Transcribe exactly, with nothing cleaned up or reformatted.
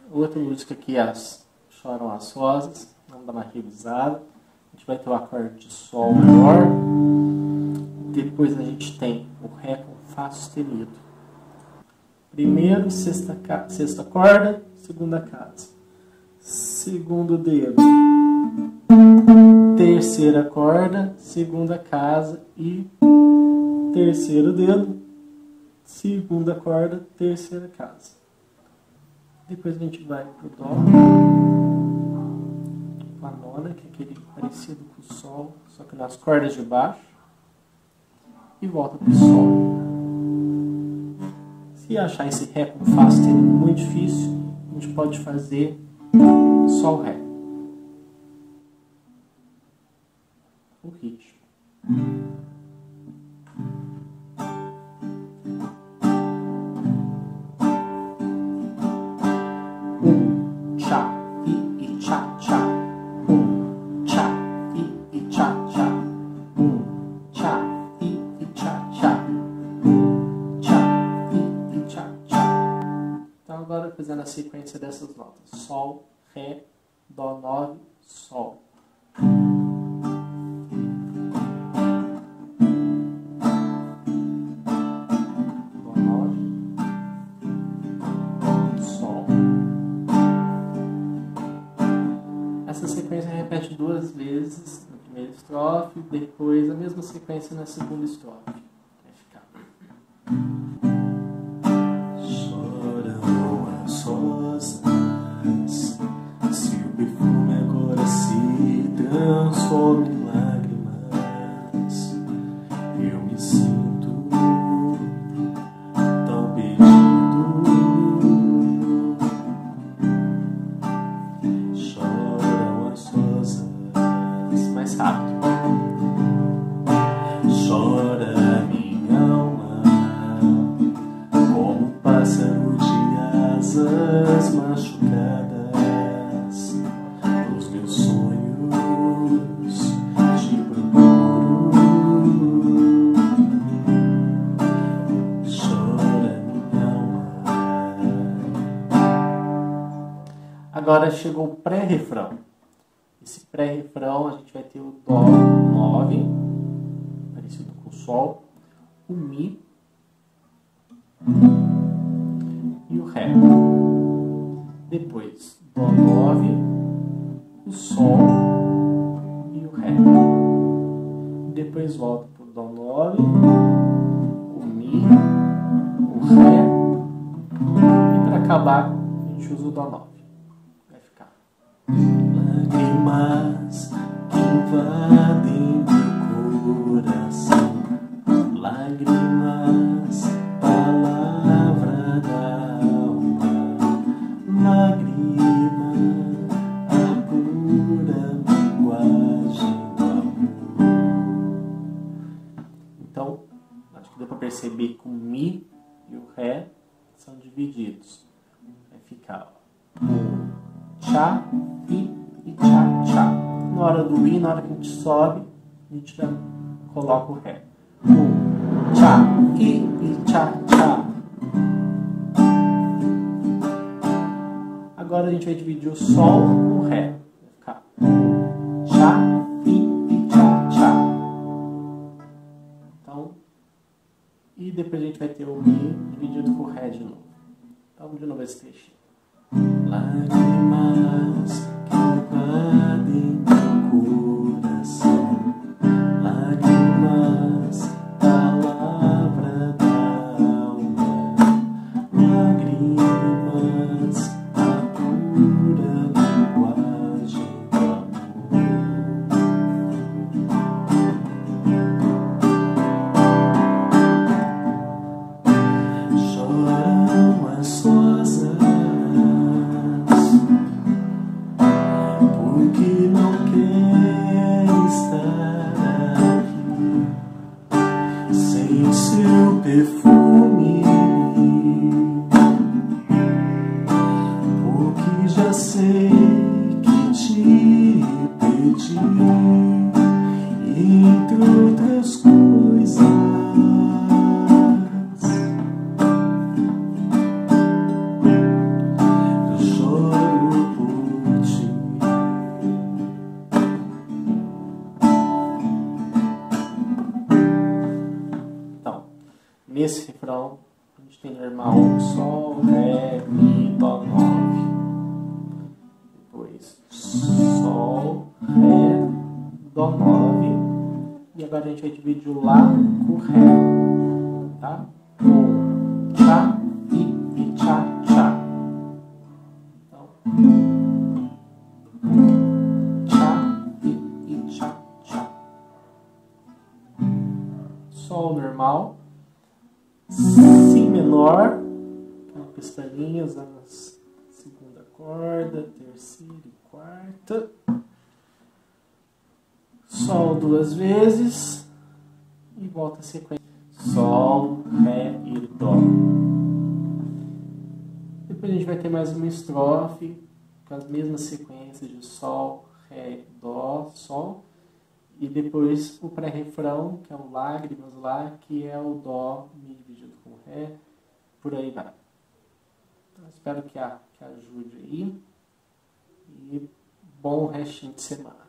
outra música que é as Choram as Rosas. Vamos dar uma revisada. A gente vai ter o acorde de Sol maior. Depois a gente tem o Ré com Fá sustenido. Primeiro, sexta, sexta corda, segunda casa. Segundo dedo, terceira corda, segunda casa e terceiro dedo, segunda corda, terceira casa. Depois a gente vai pro Dó, com a nona, que é aquele parecido com o Sol, só que nas cordas de baixo, e volta pro Sol. Se achar esse Ré com Fá sustenido muito difícil, a gente pode fazer Sol Ré. O ritmo. Um, tchá, e, e tchá, tchá. Um, tchá, e, e tchá, tchá. Um, tchá, e, e tchá, tchá. Um, tchá, e, e tchá, tchá. Então agora fazendo a sequência dessas notas. Sol, Ré, Dó nove, Sol. Dó nove, Sol. Essa sequência repete duas vezes na primeira estrofe, depois a mesma sequência na segunda estrofe. Vai ficar. Choram as rosas. Se o perfume agora se transforma em lágrimas, eu me sinto tão perdido. Choram as rosas. Mais rápido. Chora minha alma, como um pássaro de asas machucadas. Os meus sonhos te procuro. Chora minha alma. Agora chegou o pré-refrão. Esse pré-refrão a gente vai ter o Dó nove, parecido com o Sol, o Mi e o Ré. Depois Dó nove, o Sol e o Ré. Depois volta para o Dó nove, o Mi, o Ré e para acabar a gente usa o Dó nove. Vai ficar. Lágrimas que invadem meu coração, lágrimas, palavra da alma, lágrima, a pura linguagem do amor. Então, acho que deu para perceber que o Mi e o Ré são divididos. Vai ficar o Tchá, I e Tchá, Tchá. Na hora do I, na hora que a gente sobe, a gente já coloca o Ré. O Tchá, I e Tchá, Tchá. Agora a gente vai dividir o Sol com o Ré. Vai ficar Tchá, I e Tchá, Tchá. Então, e depois a gente vai ter o Mi dividido com o Ré de novo. Então, de novo esse trecho. Lágrimas que invadem meu coração, lágrimas, palavra da alma, lágrimas, a pura linguagem do amor. Choram as rosas porque não quer estar aqui sem seu perfume, porque já sei que te perdi, entre outras coisas. Eu choro nesse refrão a gente tem normal Sol, Ré, Mi, Dó, nove. Depois Sol, Ré, Dó, nove. E agora a gente vai dividir o Lá com o Ré. Tá? Um, Tchá, I e Tchá, Tchá. Então, Tchá, I e Tchá, Tchá. Sol normal. Si menor, com pestaninhas na segunda corda, terceira e quarta. Sol duas vezes e volta a sequência. Sol, Ré e Dó. Depois a gente vai ter mais uma estrofe com as mesmas sequências de Sol, Ré, Dó, Sol. E depois o pré-refrão, que é o Lágrimas Lá, que é o Dó, Mi dividido com Ré, por aí vai. Então, espero que, a, que ajude aí. E bom restinho de semana.